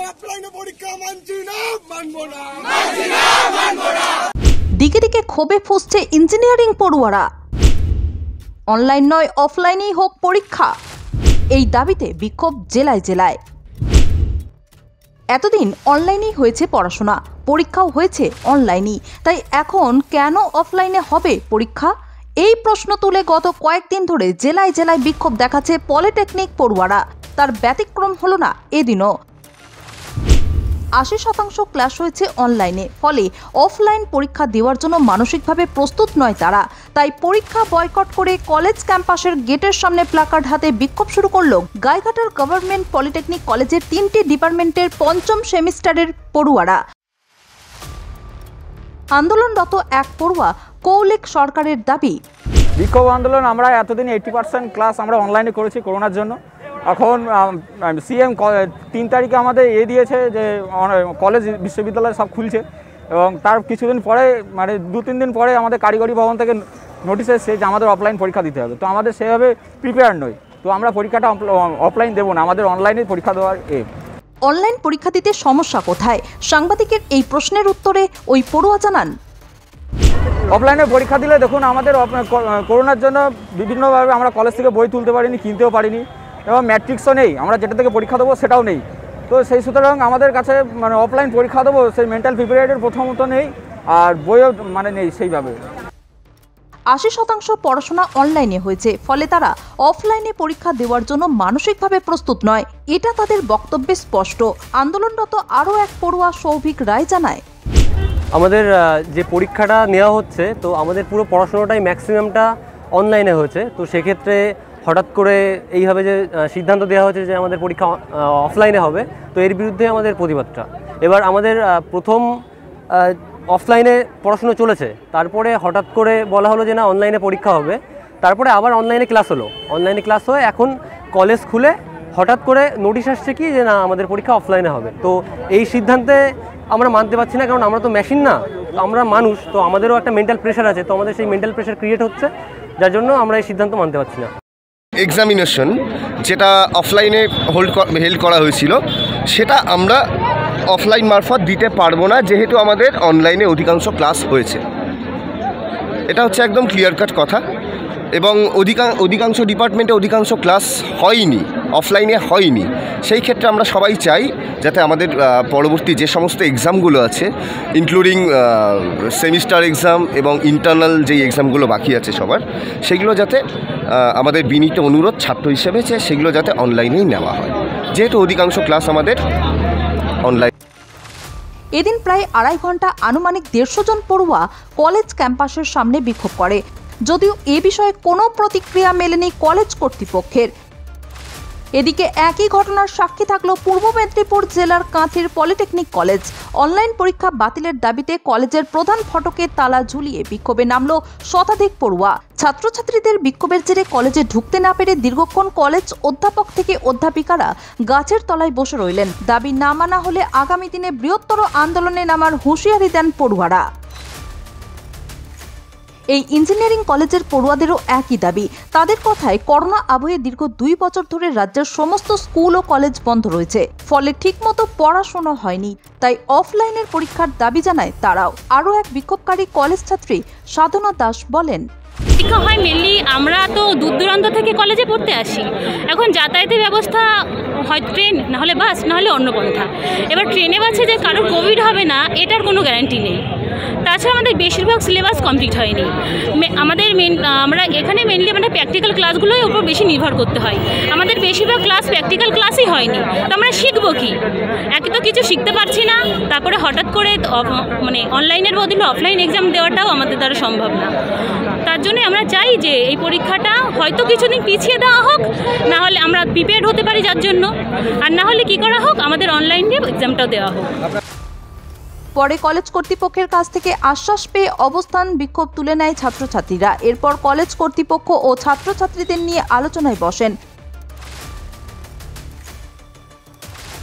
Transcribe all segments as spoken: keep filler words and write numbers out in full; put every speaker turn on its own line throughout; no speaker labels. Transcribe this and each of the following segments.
দিকে দিকে ক্ষোভে ফুঁসছে ইঞ্জিনিয়ারিং পড়ুয়ারা। অনলাইন নয় অফলাইনেই হোক পরীক্ষা, এই দাবিতে বিক্ষোভ জেলায় জেলায়। এতদিন অনলাইনেই হয়েছে পড়াশোনা, পরীক্ষাও হয়েছে অনলাইনেই, তাই এখন কেন অফলাইনে হবে পরীক্ষা? এই প্রশ্ন তুলে গত কয়েকদিন ধরে জেলায় জেলায় বিক্ষোভ দেখাচ্ছে পলিটেকনিক পড়ুয়ারা। তার ব্যতিক্রম হলো না এদিনও। আশি শতাংশ ক্লাস হয়েছে অনলাইনে, ফলে অফলাইন পরীক্ষা দেওয়ার জন্য মানসিকভাবে প্রস্তুত নয় তারা। তাই পরীক্ষা বয়কট করে কলেজ ক্যাম্পাসের গেটের সামনে প্লাকার্ড হাতে বিক্ষোভ শুরু করল গাইঘাটার গভর্নমেন্ট পলিটেকনিক কলেজের তিনটি ডিপার্টমেন্টের পঞ্চম সেমিস্টারের পড়ুয়ারা। আন্দোলনরত এক পড়ুয়া কৌলিক সরকারের দাবি,
বিক্ষোভ আন্দোলন আমরা এতদিন এইটি পার্সেন্ট ক্লাস আমরা অনলাইনে করেছি করোনার জন্য। এখন সিএম তিন তারিখে আমাদের এ দিয়েছে যে কলেজ বিশ্ববিদ্যালয় সব খুলছে, এবং তার কিছুদিন পরে মানে দু তিন দিন পরে আমাদের কারিগরি ভবন থেকে নোটিশ এসেছে যে আমাদের অফলাইন পরীক্ষা দিতে হবে। তো আমাদের সেভাবে প্রিপেয়ার নই, তো আমরা পরীক্ষাটা অফলাইন দেবো না, আমাদের অনলাইনে পরীক্ষা দেওয়ার এ।
অনলাইন পরীক্ষা দিতে সমস্যা কোথায়? সাংবাদিকের এই প্রশ্নের উত্তরে ওই পড়ুয়া জানান,
অফলাইনে পরীক্ষা দিলে দেখুন আমাদের করোনার জন্য বিভিন্নভাবে আমরা কলেজ থেকে বই তুলতে পারিনি, কিনতেও পারিনি, এবং ম্যাট্রিক্সও নেই, আমরা যেটা থেকে পরীক্ষা দেবো সেটাও নেই। তো সেই সুতরাং আমাদের কাছে মানে অফলাইন পরীক্ষা দেবো সেই মেন্টাল প্রিপারেটর প্রথমত নেই, আর বইও মানে নেই সেইভাবে।
আশি শতাংশ পড়াশোনা অনলাইনে হয়েছে, ফলে তারা অফলাইনে পরীক্ষা দেওয়ার জন্য মানসিকভাবে প্রস্তুত নয়, এটা তাদের বক্তব্যে স্পষ্ট। আন্দোলনরত আরও এক পড়ুয়া সৌভিক রায় জানায়,
আমাদের যে পরীক্ষাটা নেওয়া হচ্ছে, তো আমাদের পুরো পড়াশোনাটাই ম্যাক্সিমামটা অনলাইনে হয়েছে। তো সেক্ষেত্রে হঠাৎ করে এইভাবে যে সিদ্ধান্ত দেওয়া হয়েছে যে আমাদের পরীক্ষা অফলাইনে হবে, তো এর বিরুদ্ধে আমাদের প্রতিবাদটা। এবার আমাদের প্রথম অফলাইনে পড়াশুনো চলেছে, তারপরে হঠাৎ করে বলা হলো যে না অনলাইনে পরীক্ষা হবে, তারপরে আবার অনলাইনে ক্লাস হলো, অনলাইনে ক্লাস হয়ে এখন কলেজ খুলে হঠাৎ করে নোটিশ আসছে কি যে না আমাদের পরীক্ষা অফলাইনে হবে। তো এই সিদ্ধান্তে আমরা মানতে পারছি না, কারণ আমরা তো মেশিন না, আমরা মানুষ, তো আমাদেরও একটা মেন্টাল প্রেশার আছে, তো আমাদের সেই মেন্টাল প্রেশার ক্রিয়েট হচ্ছে, যার জন্য আমরা এই সিদ্ধান্ত মানতে পারছি না।
এক্সামিনেশন যেটা অফলাইনে হোল্ড হেল্ড করা হয়েছিল, সেটা আমরা অফলাইন মারফত দিতে পারবো না, যেহেতু আমাদের অনলাইনে অধিকাংশ ক্লাস হয়েছে। এটা হচ্ছে একদম ক্লিয়ার কাট কথা, এবং অধিকাংশ অধিকাংশ ডিপার্টমেন্টে অধিকাংশ ক্লাস হয়নি, অফলাইনে হয়নি। সেই ক্ষেত্রে আমরা সবাই চাই যাতে আমাদের পরবর্তী যে সমস্ত এক্সামগুলো আছে, ইনক্লুডিং সেমিস্টার এক্সাম এবং ইন্টারনাল যেই এক্সামগুলো বাকি আছে সবার, সেগুলো যাতে আমাদের বিনীত অনুরোধ ছাত্র হিসেবে যে সেগুলো যাতে অনলাইনেই নেওয়া হয়, যেহেতু অধিকাংশ ক্লাস আমাদের অনলাইন।
এদিন প্রায় আড়াই ঘন্টা আনুমানিক দেড়শো জন পড়ুয়া কলেজ ক্যাম্পাসের সামনে বিক্ষোভ করে, যদিও এ বিষয়ে কোনো প্রতিক্রিয়া মেলেনি কলেজ কর্তৃপক্ষের। এদিকে একই ঘটনার সাক্ষী থাকলো পূর্ব মেদিনীপুর জেলার কাঁথির পলিটেকনিক কলেজ। অনলাইন পরীক্ষা বাতিলের দাবিতে কলেজের প্রধান ফটকে তালা ঝুলিয়ে বিক্ষোভে নামলো শতাধিক পড়ুয়া। ছাত্রছাত্রীদের বিক্ষোভের জেরে কলেজে ঢুকতে না পেরে দীর্ঘক্ষণ কলেজ অধ্যাপক থেকে অধ্যাপিকারা গাছের তলায় বসে রইলেন। দাবি না মানা হলে আগামী দিনে বৃহত্তর আন্দোলনে নামার হুঁশিয়ারি দেন পড়ুয়ারা। এই ইঞ্জিনিয়ারিং কলেজের পড়ুয়াদেরও একই দাবি। তাদের কথায় করোনা আবহে দীর্ঘ দুই বছর ধরে রাজ্যের সমস্ত স্কুল ও কলেজ বন্ধ রয়েছে, ফলে ঠিকমতো পড়াশোনা হয়নি, তাই অফলাইনের পরীক্ষার দাবি জানায় তারাও। আরও এক বিক্ষোভকারী কলেজ ছাত্রী সাধনা দাস বলেন,
পরীক্ষা হয় মেনলি আমরা তো দূর দূরান্ত থেকে কলেজে পড়তে আসি, এখন যাতায়াতের ব্যবস্থা হয় ট্রেন, নাহলে বাস, নাহলে অন্য পন্থা। এবার ট্রেনে বাসে যে কারোর কোভিড হবে না এটার কোনো গ্যারান্টি নেই। তাছাড়া আমাদের বেশিরভাগ সিলেবাস কমপ্লিট হয়নি। আমাদের মেন আমরা এখানে মেনলি আমাদের প্র্যাকটিক্যাল ক্লাসগুলোর উপর বেশি নির্ভর করতে হয়। আমাদের বেশিরভাগ ক্লাস প্র্যাকটিক্যাল ক্লাসই হয়নি, তো আমরা শিখবো কি? একে তো কিছু শিখতে পারছি না, তারপরে হঠাৎ করে মানে অনলাইনের বদলে অফলাইন এক্সাম দেওয়াটাও আমাদের দ্বারা সম্ভব না। তার জন্য আমরা চাই যে এই পরীক্ষাটা হয়তো কিছুদিন পিছিয়ে দেওয়া হোক, না হলে আমরা প্রিপেয়ার হতে পারি যার জন্য, আর না হলে কি করা হোক আমাদের অনলাইনে এক্সামটাও দেওয়া হোক।
পরে কলেজ কর্তৃপক্ষের কাছ থেকে আশ্বাস পেয়ে অবস্থান বিক্ষোভ তুলে নেয় ছাত্রছাত্রীরা। এরপর কলেজ কর্তৃপক্ষ ও ছাত্রছাত্রীদের নিয়ে আলোচনায় বসেন।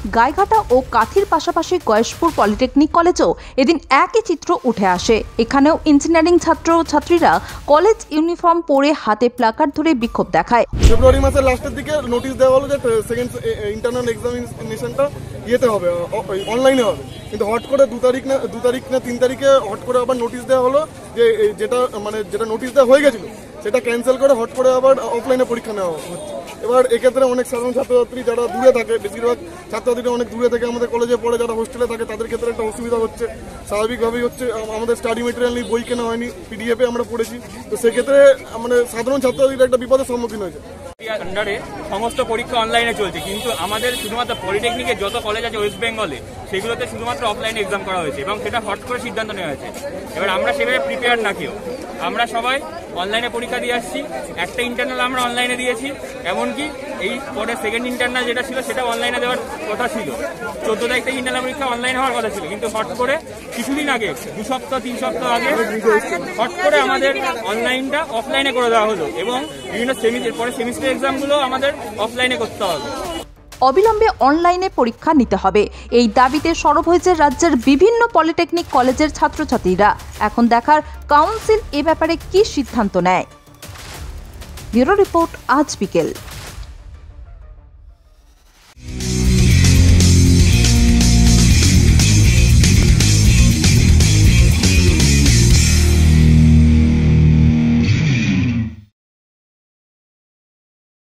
গাইঘাটা ও কাথির পাশাপাশি গয়েশপুর পলিটেকনিক কলেজেও এদিন একই চিত্র উঠে আসে। এখানেও ইঞ্জিনিয়ারিং ছাত্র ও ছাত্রীরা কলেজ ইউনিফর্ম পরে হাতে প্লাকার্ড ধরে বিক্ষোভ দেখায়।
ফেব্রুয়ারি মাসের লাস্টের দিকে নোটিশ দেওয়া হলো যে সেকেন্ড ইন্টারনাল এক্সামিনেশনটা ইয়েতে হবে, অনলাইনে হবে, কিন্তু হট করে দু তারিখ না দু তারিখ না তিন তারিখে হট করে আবার নোটিশ দেওয়া হলো যে যেটা মানে যেটা নোটিশ দেওয়া হয়ে গেছিল সেটা ক্যান্সেল করে হট করে আবার অফলাইনে পরীক্ষা নেওয়া হচ্ছে। এবার এক্ষেত্রে অনেক সাধারণ ছাত্রছাত্রী যারা দূরে থাকে, বেশিরভাগ ছাত্রছাত্রীরা অনেক দূরে থেকে আমাদের কলেজে পড়ে, যারা হোস্টেলে থাকে তাদের ক্ষেত্রে একটা অসুবিধা হচ্ছে। স্বাভাবিকভাবেই হচ্ছে আমাদের স্টাডি মেটেরিয়াল নিয়ে বই কেনা হয়নি, পিডিএফে আমরা পড়েছি, তো সেক্ষেত্রে মানে সাধারণ ছাত্রছাত্রীরা একটা বিপদের সম্মুখীন হয়েছে।
আন্ডারে সমস্ত পরীক্ষা অনলাইনে চলছে, কিন্তু আমাদের শুধুমাত্র পলিটেকনিকের যত কলেজ আছে ওয়েস্ট বেঙ্গলে সেগুলোতে শুধুমাত্র অফলাইনে এক্সাম করা হয়েছে এবং সেটা হট করে সিদ্ধান্ত নেওয়া হয়েছে। এবার আমরা সেভাবে প্রিপেয়ার না কেউ, আমরা সবাই অনলাইনে পরীক্ষা দিয়ে আসছি। একটা ইন্টারনাল আমরা অনলাইনে দিয়েছি, এমনকি এই পরে সেকেন্ড ইন্টারনাল যেটা ছিল সেটা অনলাইনে দেওয়ার কথা ছিল। চোদ্দ তারিখ থেকে ইন্টারনাল পরীক্ষা অনলাইনে হওয়ার কথা ছিল, কিন্তু হট করে কিছুদিন আগে, দু সপ্তাহ তিন সপ্তাহ আগে হট করে আমাদের অনলাইনটা অফলাইনে করে দেওয়া হলো এবং বিভিন্ন সেমিস্টার পরে সেমিস্টার এক্সামগুলো আমাদের অফলাইনে করতে হবে।
অবিলম্বে অনলাইনে পরীক্ষা নিতে হবে, এই দাবিতে সরব হয়েছে রাজ্যের বিভিন্ন পলিটেকনিক কলেজের ছাত্রছাত্রীরা। এখন দেখার কাউন্সিল এ ব্যাপারে কি সিদ্ধান্ত নেয়। ব্যুরো রিপোর্ট, আজ বিকেল।